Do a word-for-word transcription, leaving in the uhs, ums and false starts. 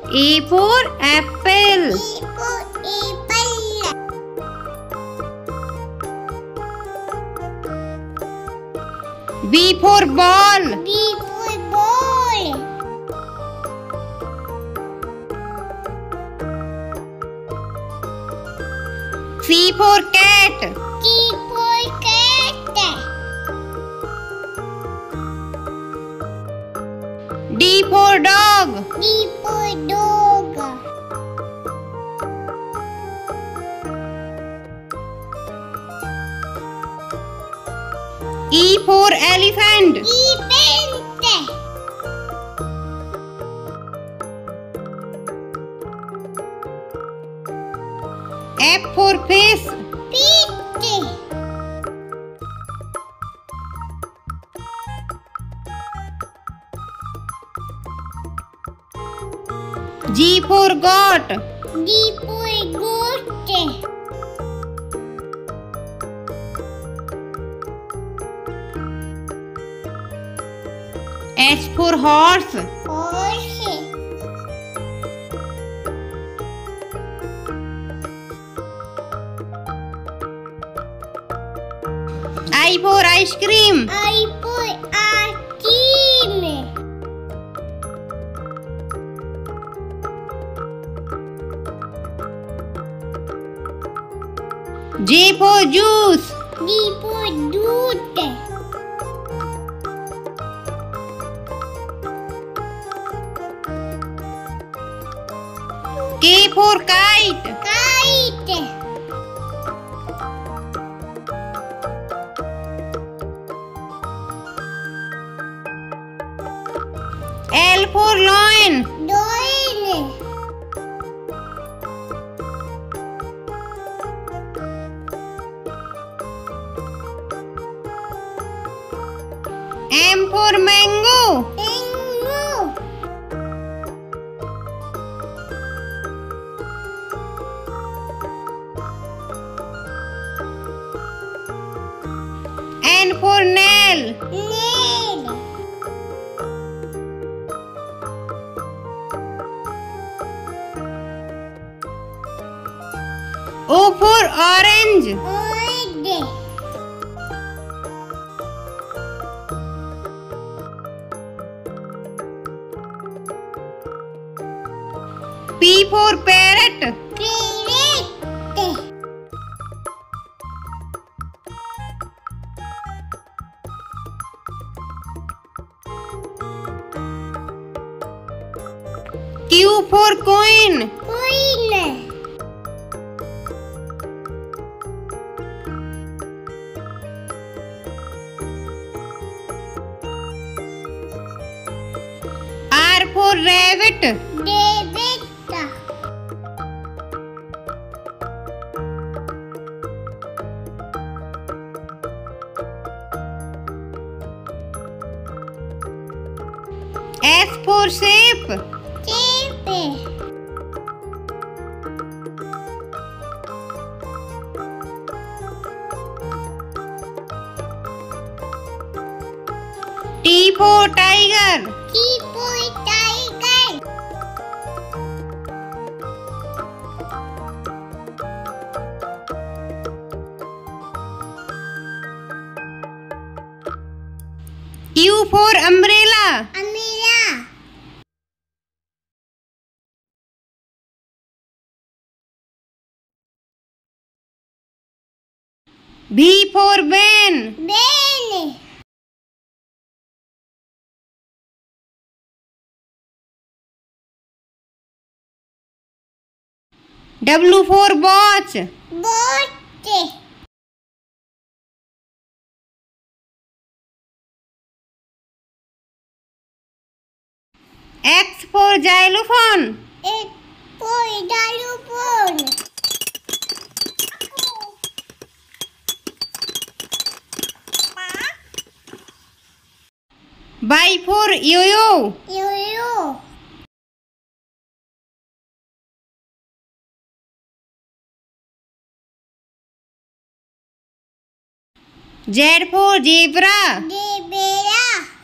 A for apple. A for apple. B for ball. B for ball. C for cat. C for cat. D for dog. D for dog. E for elephant. Elephant. F for fish. Fish. G for goat. G for goat. H for horse. Horse. I for ice cream. I for ice cream. J for juice. D for juice. K for kite. Kite. L for lion. Lion. M for mango. Mango. N for nail. Nail. O for orange. Orange. P for parrot. Parrot. Q for coin. Coin. R for rabbit. Rabbit. S for shape. Shape. T for tiger. T for tiger. U for umbrella. Umbrella. V for van. Van. W for watch. Boat. X for xylophone. X for xylophone. Y for yo-yo. Yo-yo. Z for zebra. Zebra.